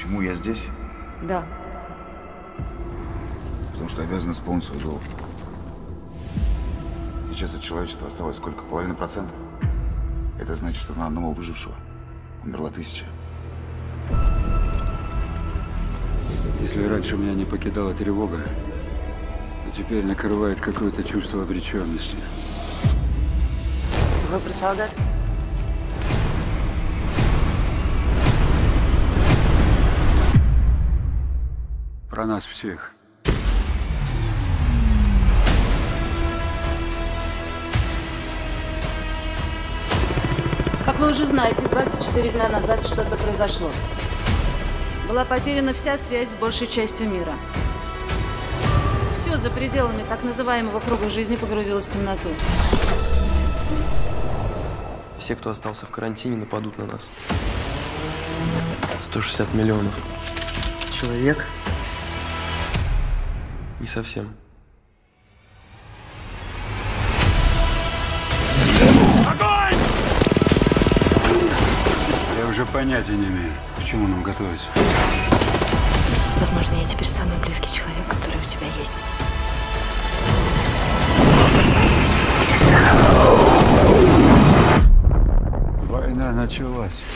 Почему я здесь? Да. Потому что обязан исполнить свой долг. Сейчас от человечества осталось сколько? 0,5%? Это значит, что на одного выжившего умерла 1000. Если раньше меня не покидала тревога, то теперь накрывает какое-то чувство обреченности. Вы про солдат? Про нас всех. Как вы уже знаете, 24 дня назад что-то произошло. Была потеряна вся связь с большей частью мира. Все за пределами так называемого круга жизни погрузилось в темноту. Все, кто остался в карантине, нападут на нас. 160 миллионов. Человек? Не совсем. Я уже понятия не имею, к чему нам готовиться. Возможно, я теперь самый близкий человек, который у тебя есть. Война началась.